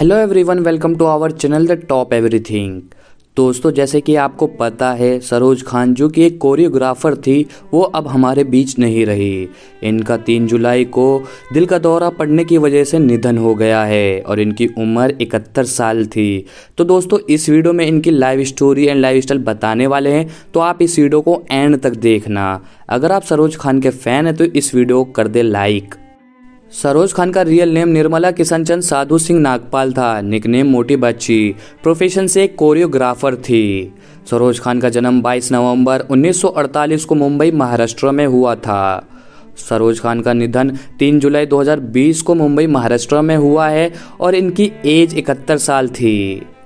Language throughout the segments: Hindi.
Hello everyone, welcome to our channel the top everything. दोस्तों, जैसे कि आपको पता है, सरोज खान जो कि एक कोरियोग्राफर थी, वो अब हमारे बीच नहीं रही। इनका 3 जुलाई को दिल का दौरा पड़ने की वजह से निधन हो गया है और इनकी उम्र 71 साल थी। तो दोस्तों, इस वीडियो में इनकी life story and lifestyle बताने वाले हैं, तो आप इस वीडियो को एंड तक देखना। अगर आप सरोज खान के फ़ैन हैं तो इस वीडियो को कर दे लाइक। सरोज खान का रियल नेम निर्मला किशनचंद साधु सिंह नागपाल था, निकनेम मोटी बच्ची। प्रोफेशन से एक कोरियोग्राफर थी। सरोज खान का जन्म 22 नवंबर 1948 को मुंबई, महाराष्ट्र में हुआ था। सरोज खान का निधन 3 जुलाई 2020 को मुंबई, महाराष्ट्र में हुआ है और इनकी एज 71 साल थी।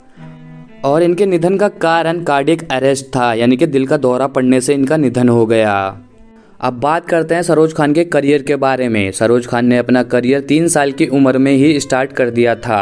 और इनके निधन का कारण कार्डियक अरेस्ट था, यानी कि दिल का दौरा पड़ने से इनका निधन हो गया। अब बात करते हैं सरोज खान के करियर के बारे में। सरोज खान ने अपना करियर 3 साल की उम्र में ही स्टार्ट कर दिया था।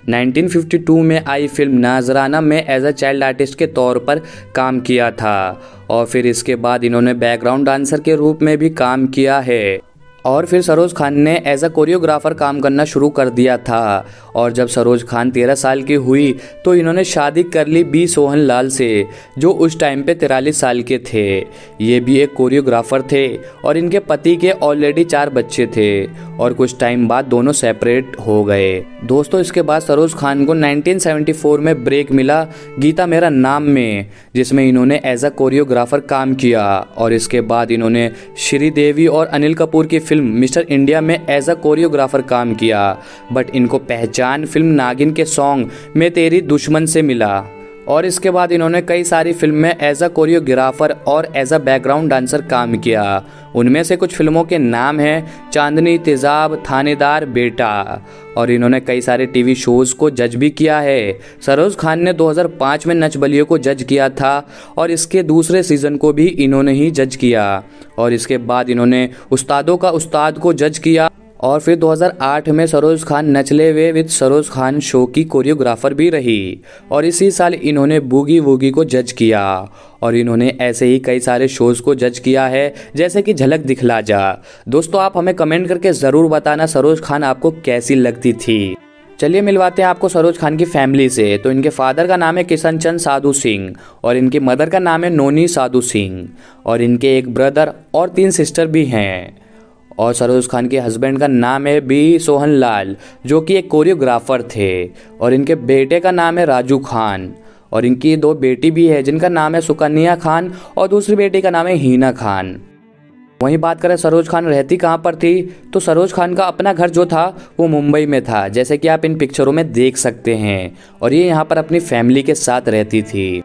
1952 में आई फिल्म नाजराना में एज अ चाइल्ड आर्टिस्ट के तौर पर काम किया था और फिर इसके बाद इन्होंने बैकग्राउंड डांसर के रूप में भी काम किया है। और फिर सरोज खान ने एज अ कोरियोग्राफर काम करना शुरू कर दिया था। और जब सरोज खान 13 साल की हुई तो इन्होंने शादी कर ली बी सोहन लाल से, जो उस टाइम पे 43 साल के थे। ये भी एक कोरियोग्राफर थे और इनके पति के ऑलरेडी 4 बच्चे थे और कुछ टाइम बाद दोनों सेपरेट हो गए। दोस्तों, इसके बाद सरोज खान को 1974 में ब्रेक मिला गीता मेरा नाम में, जिसमें इन्होंने एज अ कोरियोग्राफर काम किया। और इसके बाद इन्होंने श्रीदेवी और अनिल कपूर की फिल्म मिस्टर इंडिया में एज अ कोरियोग्राफर काम किया। बट इनको पहचान फिल्म नागिन के सॉन्ग में तेरी दुश्मन से मिला। और इसके बाद इन्होंने कई सारी फिल्म में एज अ कोरियोग्राफर और एज अ बैकग्राउंड डांसर काम किया। उनमें से कुछ फिल्मों के नाम हैं चांदनी, तेजाब, थानेदार, बेटा। और इन्होंने कई सारे टीवी शोज को जज भी किया है। सरोज खान ने 2005 में नच बलिए को जज किया था और इसके दूसरे सीजन को भी इन्होंने ही जज किया। और इसके बाद इन्होंने उस्तादों का उस्ताद को जज किया। और फिर 2008 में सरोज खान नचले वे विद सरोज खान शो की कोरियोग्राफर भी रही। और इसी साल इन्होंने बूगी वूगी को जज किया। और इन्होंने ऐसे ही कई सारे शोज को जज किया है, जैसे कि झलक दिखला जा। दोस्तों, आप हमें कमेंट करके ज़रूर बताना सरोज खान आपको कैसी लगती थी। चलिए मिलवाते हैं आपको सरोज खान की फैमिली से। तो इनके फादर का नाम है किशनचंद साधु सिंह और इनकी मदर का नाम है नोनी साधु सिंह। और इनके एक ब्रदर और 3 सिस्टर भी हैं। और सरोज खान के हस्बैंड का नाम है बी सोहन लाल, जो कि एक कोरियोग्राफर थे। और इनके बेटे का नाम है राजू खान। और इनकी 2 बेटी भी है, जिनका नाम है सुकन्या खान और दूसरी बेटी का नाम है हीना खान। वहीं बात करें सरोज खान रहती कहाँ पर थी, तो सरोज खान का अपना घर जो था वो मुंबई में था, जैसे कि आप इन पिक्चरों में देख सकते हैं। और ये यहाँ पर अपनी फैमिली के साथ रहती थी।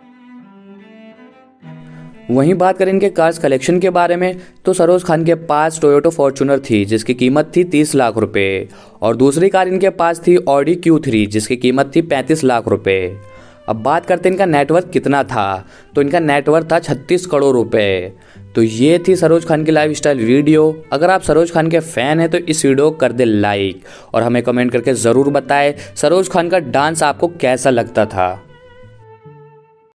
वहीं बात करें इनके कार्स कलेक्शन के बारे में, तो सरोज खान के पास टोयोटा फॉर्च्यूनर थी, जिसकी कीमत थी 30 लाख रुपए। और दूसरी कार इनके पास थी ऑडी Q3, जिसकी कीमत थी 35 लाख रुपए। अब बात करते हैं इनका नेटवर्थ कितना था, तो इनका नेटवर्थ था 36 करोड़ रुपए। तो ये थी सरोज खान की लाइफ स्टाइल वीडियो। अगर आप सरोज खान के फ़ैन हैं तो इस वीडियो को कर दे लाइक और हमें कमेंट करके ज़रूर बताएं सरोज खान का डांस आपको कैसा लगता था।